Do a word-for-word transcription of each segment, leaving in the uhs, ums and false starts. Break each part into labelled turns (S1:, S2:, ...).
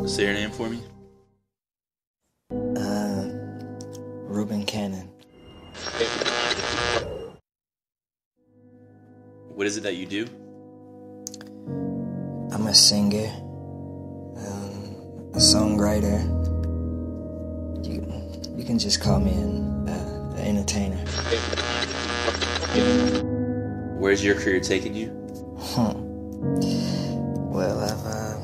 S1: Say your name for me.
S2: Uh, Reuben Cannon.
S1: What is it that you do?
S2: I'm a singer, um, a songwriter. You, you can just call me an, uh, an entertainer.
S1: Where's your career taking you?
S2: Hmm. Well, I've,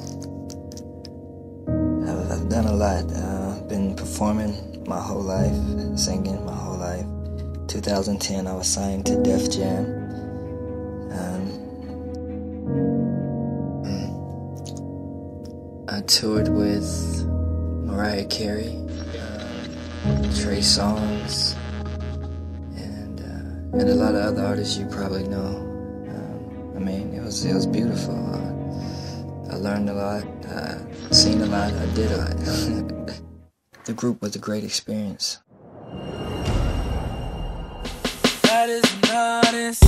S2: uh, I've I've done a lot. Uh, been performing my whole life, singing my whole life. two thousand ten, I was signed to Def Jam. Um, I toured with Mariah Carey, um, Trey Songz, and uh, and a lot of other artists you probably know. Um, I mean, it was it was beautiful. Uh, I learned a lot, I seen a lot, I did a lot. The group was a great experience.
S3: That is an artist.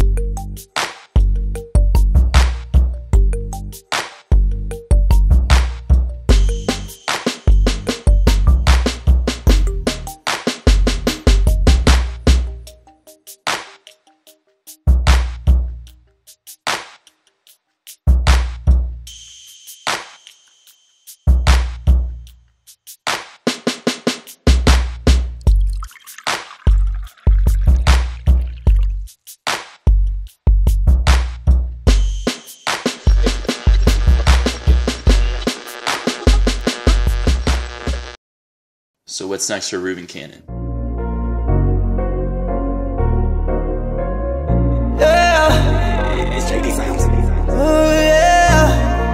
S1: So what's next for Reuben Cannon?
S3: Yeah. It's J D Sounds. Oh yeah.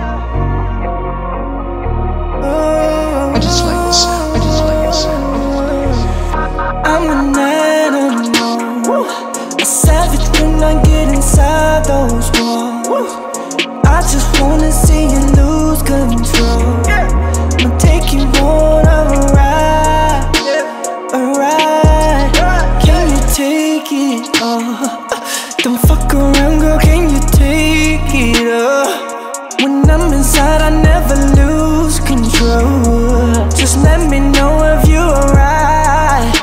S3: Oh.
S4: I just like this. I just like this.
S3: I'm an animal, a savage when I get inside those walls. I just wanna see you lose control. I'ma take you on a ride, a ride. Can you take it all? Don't fuck around, girl, can you take it all? When I'm inside, I never lose control. Just let me know if you're alright,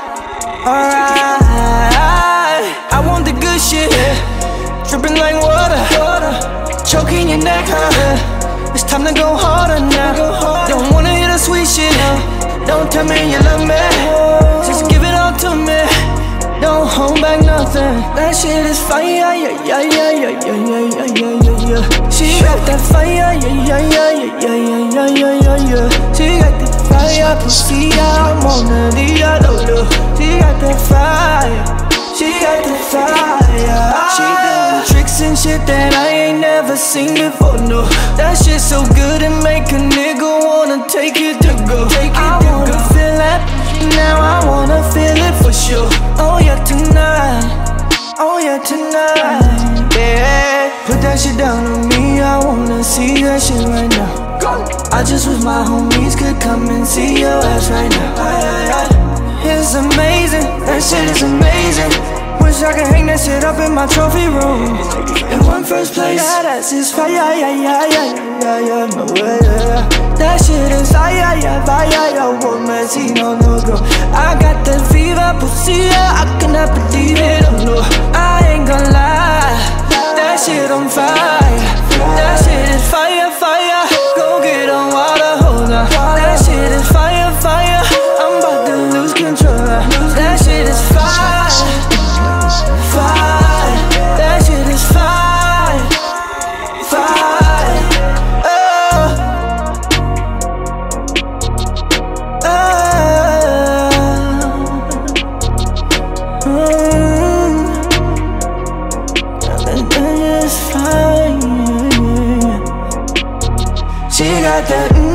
S3: alright. I want the good shit, dripping like water, choking your neck, huh? It's time to go harder now. Don't wanna hear the sweet shit, don't tell me you love me, just give it all to me. Don't hold back nothing. That shit is fire, yeah, yeah, yeah, yeah, yeah, yeah, yeah, yeah, yeah. She got that fire, yeah, yeah, yeah, yeah, yeah, yeah, yeah, yeah, yeah. She got that fire, pussy, I'm on the diablo. She got that fire, she got that fire. She doing tricks and shit that I ain't never seen before, no. That shit so good it make a nigga wanna take it to go. I wanna feel that, now I wanna feel it for sure. Oh yeah, tonight, oh yeah, tonight, yeah. Put that shit down on me, I wanna see that shit right now. I just wish my homies could come and see your ass right now. It's amazing, that shit is amazing. Wish I could hang that shit up in my trophy room. In one first place, yeah, that's his fire, yeah, yeah, yeah, yeah, yeah, no way, yeah. That shit is fire, yeah, fire, yeah, woman, see, no, no, go. I got that fever, pussy, yeah, I cannot believe it, oh no. I ain't gonna lie, that shit on fire. That shit is fire, fire, go get on water, hold on. That shit is fire, fire, I'm about to lose control. That shit is fire. Fire, that shit is fire, fire, oh, oh, that is fire. She got that.